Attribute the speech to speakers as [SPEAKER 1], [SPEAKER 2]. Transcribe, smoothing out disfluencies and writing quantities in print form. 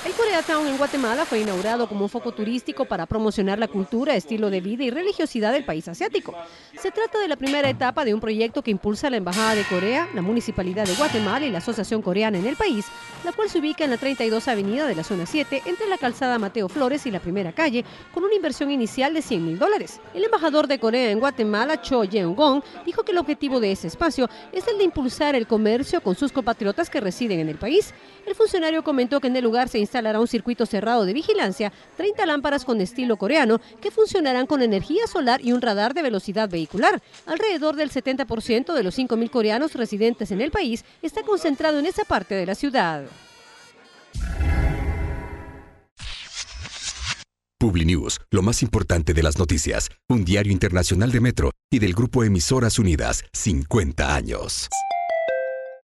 [SPEAKER 1] El Koreatown en Guatemala fue inaugurado como un foco turístico para promocionar la cultura, estilo de vida y religiosidad del país asiático. Se trata de la primera etapa de un proyecto que impulsa la Embajada de Corea, la Municipalidad de Guatemala y la Asociación Coreana en el país, la cual se ubica en la 32 Avenida de la Zona 7, entre la calzada Mateo Flores y la Primera Calle, con una inversión inicial de $100,000. El embajador de Corea en Guatemala, Cho Yeong-gon, dijo que el objetivo de ese espacio es el de impulsar el comercio con sus compatriotas que residen en el país. El funcionario comentó que en el lugar se instalará un circuito cerrado de vigilancia, 30 lámparas con estilo coreano que funcionarán con energía solar y un radar de velocidad vehicular. Alrededor del 70% de los 5.000 coreanos residentes en el país está concentrado en esa parte de la ciudad.
[SPEAKER 2] Publinews, lo más importante de las noticias, un diario internacional de Metro y del Grupo Emisoras Unidas, 50 años.